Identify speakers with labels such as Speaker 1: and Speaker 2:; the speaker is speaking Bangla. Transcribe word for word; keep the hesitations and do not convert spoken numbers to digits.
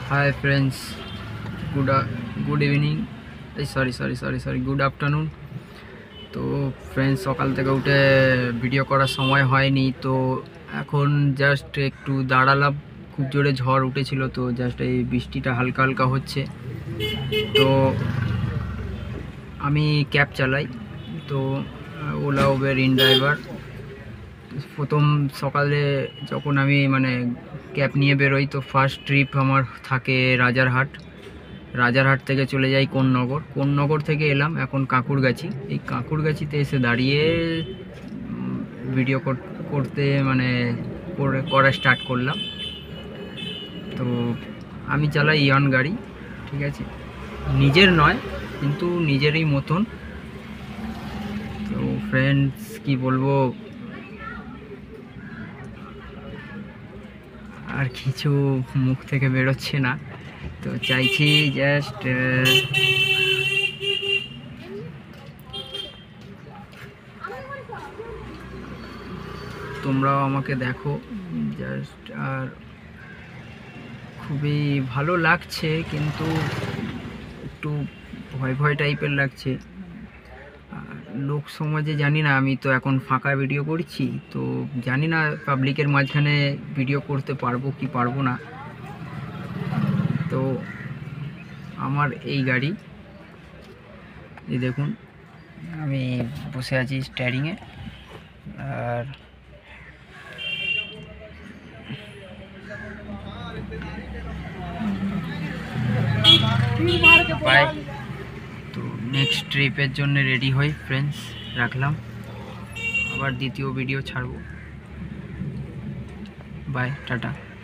Speaker 1: हाय friends, good good evening, sorry sorry sorry sorry good afternoon. तो फ्रेंड्स सकाल থেকে উঠে ভিডিও করার সময় হয়নি, তো এখন জাস্ট একটু দাঁড়ালাম। খুব জোরে ঝড় উঠেছিল, তো জাস্ট এই বৃষ্টিটা হালকা হালকা হচ্ছে। তো আমি ক্যাব চালাই, তো ওলা উবের ইন ড্রাইভার। প্রথম সকালে যখন আমি মানে ক্যাব নিয়ে বেরোই, তো ফার্স্ট ট্রিপ আমার থাকে রাজারহাট। রাজারহাট থেকে চলে যাই কোন্নগর। কোন্নগর থেকে এলাম এখন কাঁকুরগাছি। এই কাঁকুরগাছিতে এসে দাঁড়িয়ে ভিডিও করতে মানে করা স্টার্ট করলাম। তো আমি চালাই ইয়ন গাড়ি, ঠিক আছে, নিজের নয় কিন্তু নিজেরই মতন। তো ফ্রেন্ডস কি বলবো, আর কিছু মুখ থেকে বেরোচ্ছে না। তো চাইছি জাস্ট তোমরাও আমাকে দেখো জাস্ট। আর খুবই ভালো লাগছে, কিন্তু একটু ভয় ভয় টাইপের লাগছে। লোক সমাজে জানি না, আমি তো এখন ফাঁকা ভিডিও করছি, তো জানি না পাবলিকের মাঝখানে ভিডিও করতে পারবো কি পারবো না। তো আমার এই গাড়ি, এই দেখুন আমি বসে আছি স্টিয়ারিংয়ে। আর বাই। তো নেক্সট ট্রিপের জন্য রেডি হই ফ্রেন্ডস, রাখলাম। আবার দ্বিতীয় ভিডিও ছাড়বো। Bye, tata.